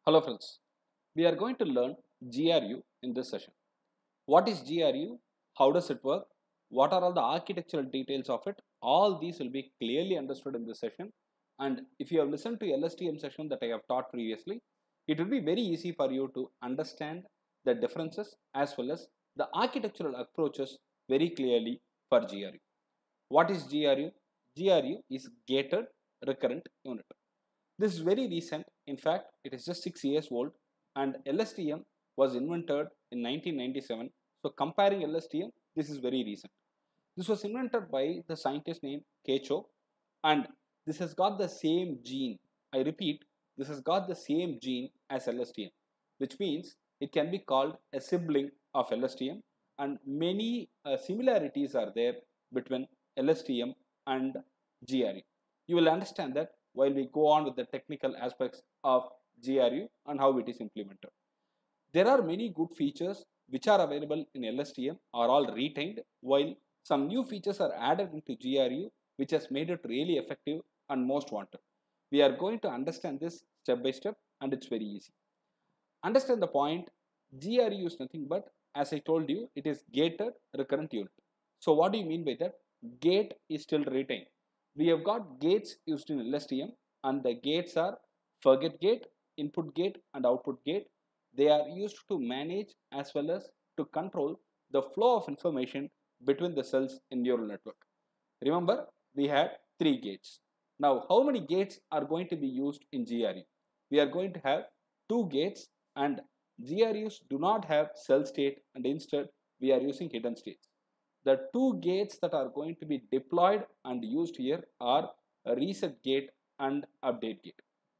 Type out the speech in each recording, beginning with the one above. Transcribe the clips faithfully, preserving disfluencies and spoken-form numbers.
Hello friends, we are going to learn G R U in this session. What is G R U? How does it work? What are all the architectural details of it? All these will be clearly understood in this session. And if you have listened to L S T M session that I have taught previously, it will be very easy for you to understand the differences as well as the architectural approaches very clearly for G R U. What is G R U? G R U is gated recurrent unit. This is very recent. In fact, it is just six years old, and L S T M was invented in nineteen ninety-seven. So comparing L S T M, this is very recent. This was invented by the scientist named Kecho, and this has got the same gene. I repeat, this has got the same gene as L S T M, which means it can be called a sibling of L S T M, and many uh, similarities are there between L S T M and G R U. You will understand that while we go on with the technical aspects of G R U and how it is implemented. There are many good features which are available in L S T M are all retained, while some new features are added into G R U which has made it really effective and most wanted. We are going to understand this step by step, and it's very easy. Understand the point, G R U is nothing but, as I told you, it is gated recurrent unit. So what do you mean by that? Gate is still retained. We have got gates used in L S T M, and the gates are forget gate, input gate and output gate. They are used to manage as well as to control the flow of information between the cells in neural network. Remember, we had three gates. Now, how many gates are going to be used in G R U? We are going to have two gates, and G R Us do not have cell state, and instead we are using hidden states. The two gates that are going to be deployed and used here are a reset gate and update gate.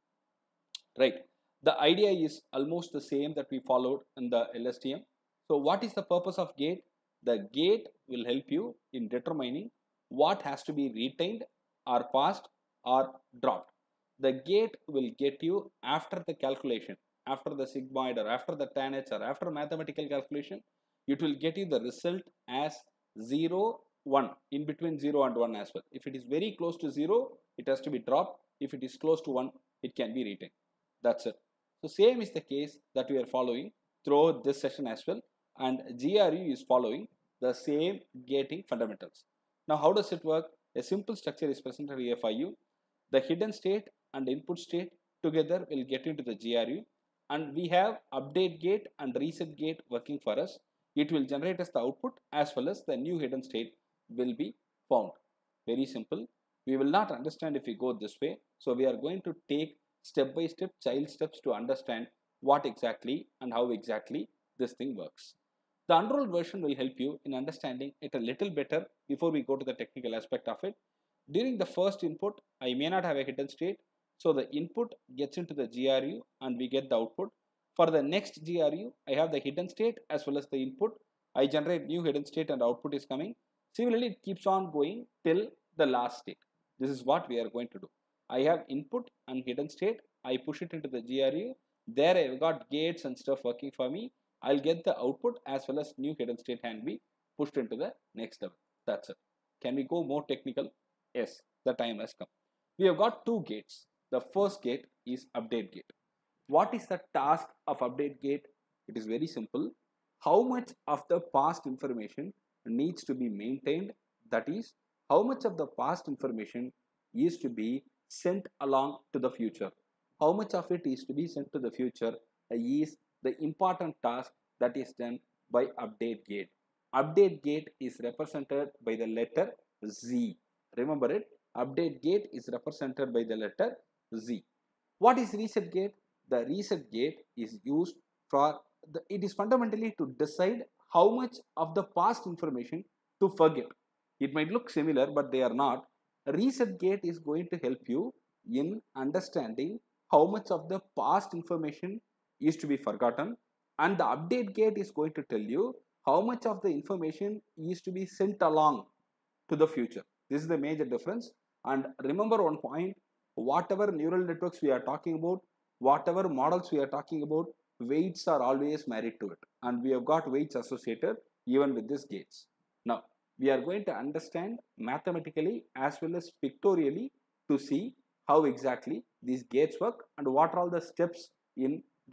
Right. The idea is almost the same that we followed in the L S T M. So what is the purpose of gate? The gate will help you in determining what has to be retained or passed or dropped. The gate will get you after the calculation, after the sigmoid or after the tan h or after mathematical calculation, it will get you the result as zero, one, in between zero and one as well. If it is very close to zero, it has to be dropped. If it is close to one, it can be retained. That's it. So same is the case that we are following throughout this session as well, and G R U is following the same gating fundamentals. Now how does it work? A simple structure is presented here for you. The hidden state and input state together will get into the G R U, and we have update gate and reset gate working for us. It will generate us the output as well as the new hidden state will be found. Very simple. We will not understand if we go this way. So we are going to take step by step child steps to understand what exactly and how exactly this thing works. The unrolled version will help you in understanding it a little better before we go to the technical aspect of it. During the first input, I may not have a hidden state. So the input gets into the G R U and we get the output. For the next G R U, I have the hidden state as well as the input. I generate new hidden state and output is coming. Similarly, it keeps on going till the last state. This is what we are going to do. I have input and hidden state. I push it into the G R U. There I have got gates and stuff working for me. I'll get the output as well as new hidden state can be pushed into the next level. That's it. Can we go more technical? Yes, the time has come. We have got two gates. The first gate is update gate. What is the task of update gate? It is very simple. How much of the past information needs to be maintained? That is, how much of the past information is to be sent along to the future? How much of it is to be sent to the future is the important task that is done by update gate. Update gate is represented by the letter Z. Remember it, update gate is represented by the letter Z. What is reset gate? The reset gate is used for, the, it is fundamentally to decide how much of the past information to forget. It might look similar, but they are not. Reset gate is going to help you in understanding how much of the past information is to be forgotten, and the update gate is going to tell you how much of the information is to be sent along to the future. This is the major difference. And remember one point, whatever neural networks we are talking about, whatever models we are talking about, weights are always married to it, and we have got weights associated even with these gates. Now we are going to understand mathematically as well as pictorially to see how exactly these gates work and what are all the steps in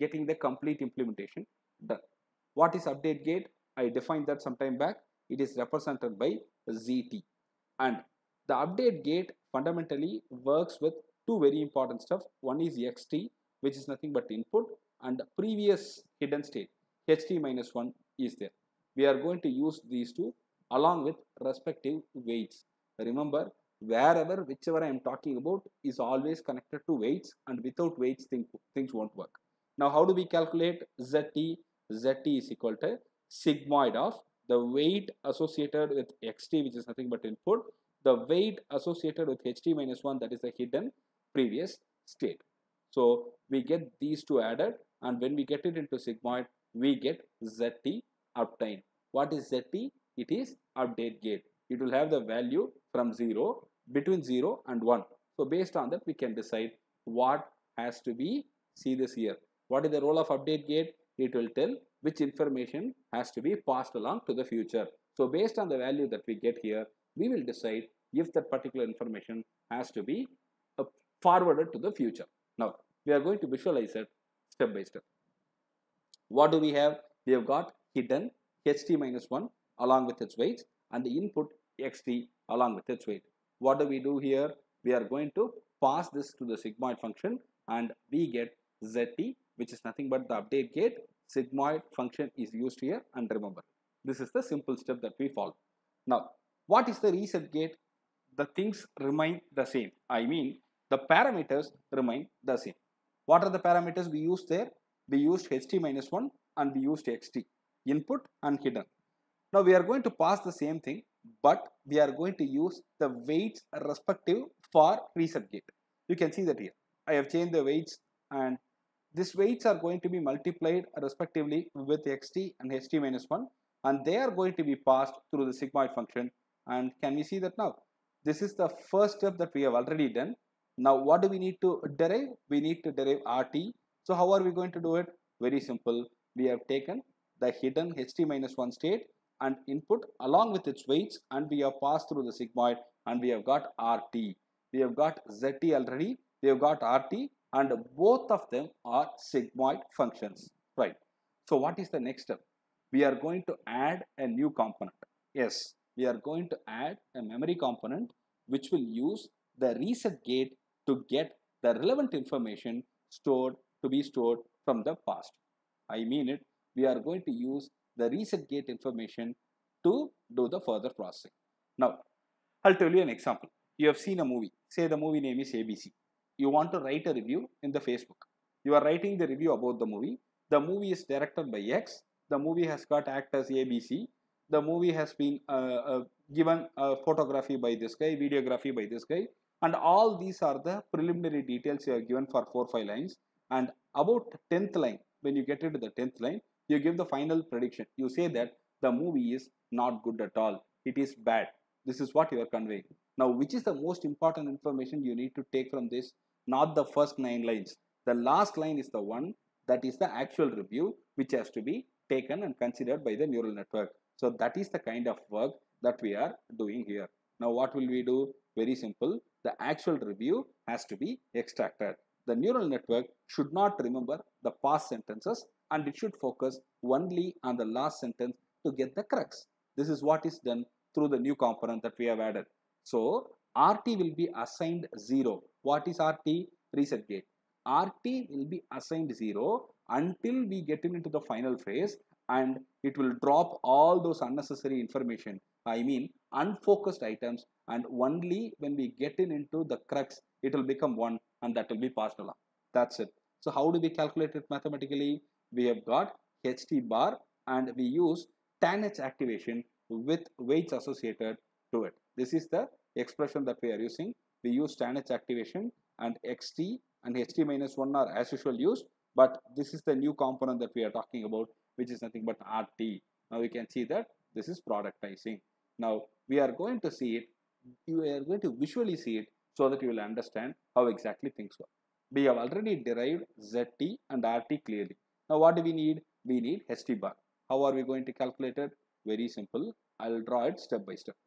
getting the complete implementation done. What is update gate? I defined that some time back. It is represented by Z T. And the update gate fundamentally works with two very important stuff. One is X T, which is nothing but input, and the previous hidden state, H T minus one, is there. We are going to use these two along with respective weights. Remember, wherever, whichever I am talking about is always connected to weights, and without weights, things, things won't work. Now, how do we calculate Z T? Z T is equal to sigmoid of the weight associated with X T, which is nothing but input, the weight associated with H T minus one, that is the hidden previous state. So we get these two added, and when we get it into sigmoid, we get Z T obtained. What is Z T? It is update gate. It will have the value from zero, between zero and one. So based on that, we can decide what has to be, see this here. What is the role of update gate? It will tell which information has to be passed along to the future. So based on the value that we get here, we will decide if that particular information has to be uh, forwarded to the future. Now, we are going to visualize it step by step. What do we have? We have got hidden H T minus one along with its weights, and the input X T along with its weight. What do we do here? We are going to pass this to the sigmoid function, and we get Z T, which is nothing but the update gate. Sigmoid function is used here, and remember, this is the simple step that we follow. Now, what is the reset gate? The things remain the same. I mean, the parameters remain the same. What are the parameters we used there? We used H T minus one and we used X T, input and hidden. Now we are going to pass the same thing, but we are going to use the weights respective for reset gate. You can see that here. I have changed the weights, and these weights are going to be multiplied respectively with X T and H T minus one, and they are going to be passed through the sigmoid function. And can we see that now? This is the first step that we have already done. Now what do we need to derive? We need to derive R T. So how are we going to do it? Very simple. We have taken the hidden H T minus one state and input along with its weights, and we have passed through the sigmoid, and we have got R T. We have got Z T already. We have got R T, and both of them are sigmoid functions, right? So what is the next step? We are going to add a new component. Yes, we are going to add a memory component which will use the reset gate to get the relevant information stored to be stored from the past. I mean it, we are going to use the reset gate information to do the further processing. Now, I'll tell you an example. You have seen a movie. Say the movie name is A B C. You want to write a review in the Facebook. You are writing the review about the movie. The movie is directed by X. The movie has got actors A B C. The movie has been uh, uh, given uh, photography by this guy, videography by this guy, and all these are the preliminary details you are given for four five lines. And about tenth line, when you get into the tenth line, you give the final prediction. You say that the movie is not good at all. It is bad. This is what you are conveying. Now, which is the most important information you need to take from this? Not the first nine lines. The last line is the one that is the actual review, which has to be taken and considered by the neural network. So that is the kind of work that we are doing here. Now, what will we do? Very simple. The actual review has to be extracted. The neural network should not remember the past sentences, and it should focus only on the last sentence to get the crux. This is what is done through the new component that we have added. So R T will be assigned zero. What is R T? Reset gate. R T will be assigned zero until we get into the final phase, and it will drop all those unnecessary information. I mean unfocused items, and only when we get in into the crux, it will become one, and that will be passed along. That's it. So how do we calculate it mathematically? We have got H T bar, and we use tan H activation with weights associated to it. This is the expression that we are using. We use tan H activation, and X T and H T minus one are as usual used, but this is the new component that we are talking about, which is nothing but R T. Now you can see that this is productizing. Now we are going to see it, you are going to visually see it so that you will understand how exactly things work. We have already derived Z T and R T clearly. Now what do we need? We need H T bar. How are we going to calculate it? Very simple. I will draw it step by step.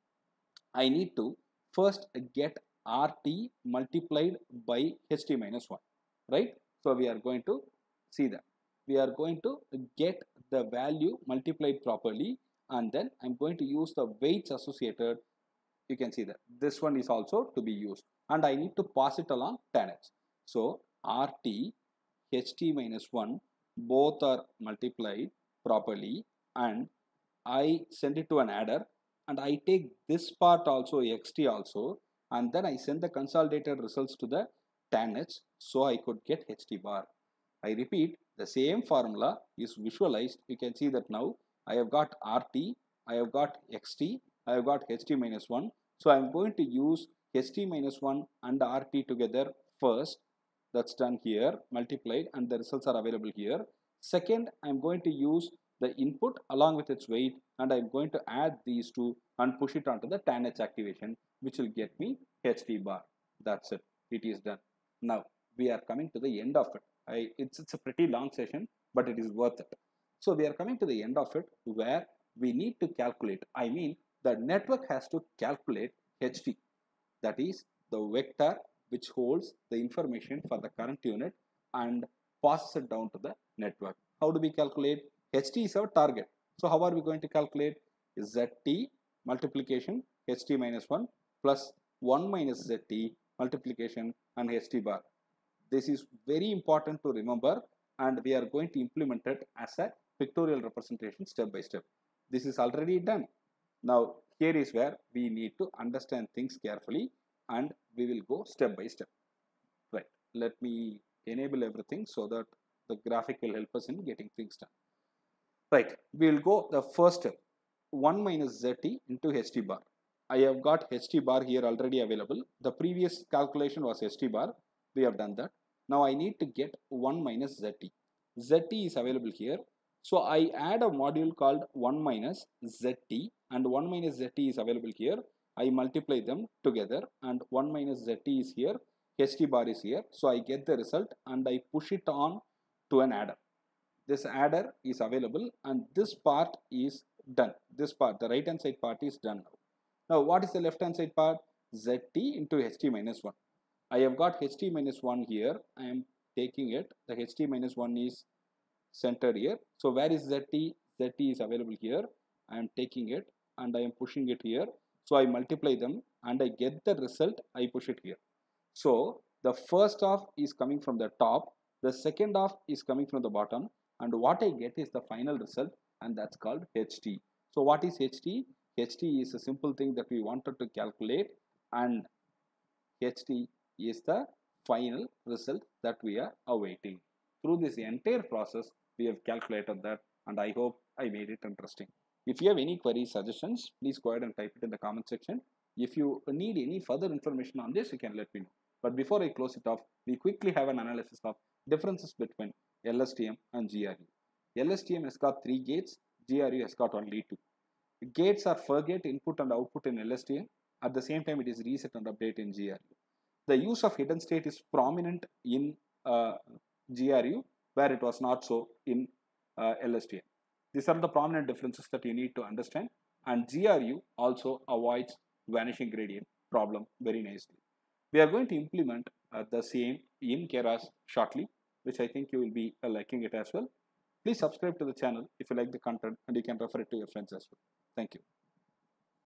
I need to first get R T multiplied by H T minus one, right? So we are going to See that we are going to get the value multiplied properly, and then I'm going to use the weights associated. You can see that this one is also to be used, and I need to pass it along tan h. So rt ht minus one both are multiplied properly, and I send it to an adder, and I take this part also xt also, and then I send the consolidated results to the tan h, so I could get ht bar. I repeat, the same formula is visualized. You can see that now I have got rt, I have got xt, I have got ht minus one. So I am going to use ht minus one and rt together first. That's done here, multiplied, and the results are available here. Second, I am going to use the input along with its weight, and I am going to add these two and push it onto the tan h activation, which will get me ht bar. That's it. It is done. Now we are coming to the end of it. I, it's, it's a pretty long session, but it is worth it. So we are coming to the end of it, where we need to calculate. I mean, the network has to calculate ht, that is the vector which holds the information for the current unit and passes it down to the network. How do we calculate? Ht is our target. So how are we going to calculate? Zt multiplication ht minus one plus one minus zt multiplication and ht bar. This is very important to remember, and we are going to implement it as a pictorial representation step by step. This is already done. Now here is where we need to understand things carefully, and we will go step by step. Right, let me enable everything so that the graphic will help us in getting things done. Right, we will go the first step, one minus zt into ht bar. I have got ht bar here already available. The previous calculation was ht bar. We have done that. Now I need to get one minus zt. Zt is available here. So I add a module called one minus zt, and one minus zt is available here. I multiply them together, and one minus zt is here, ht bar is here. So I get the result and I push it on to an adder. This adder is available, and this part is done. This part, the right hand side part is done now. Now what is the left hand side part? Zt into ht minus one. I have got ht minus one here. I am taking it. The ht minus one is centered here. So where is zt? Zt is available here. I am taking it and I am pushing it here. So I multiply them and I get the result. I push it here. So the first half is coming from the top. The second half is coming from the bottom. And what I get is the final result, and that's called ht. So what is ht? Ht is a simple thing that we wanted to calculate, and ht is the final result that we are awaiting. Through this entire process, we have calculated that, and I hope I made it interesting. If you have any queries, suggestions, please go ahead and type it in the comment section. If you need any further information on this, you can let me know. But before I close it off, we quickly have an analysis of differences between L S T M and G R U. L S T M has got three gates, G R U has got only two. Gates are forget input and output in L S T M. At the same time, it is reset and update in G R U. The use of hidden state is prominent in uh, G R U, where it was not so in uh, L S T M. These are the prominent differences that you need to understand, and G R U also avoids vanishing gradient problem very nicely. We are going to implement uh, the same in Keras shortly, which I think you will be uh, liking it as well. Please subscribe to the channel if you like the content, and you can refer it to your friends as well. Thank you.